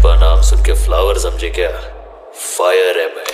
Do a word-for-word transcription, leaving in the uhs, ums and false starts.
पुष्पा नाम सुन के फ्लावर समझे क्या? फायर है मैं।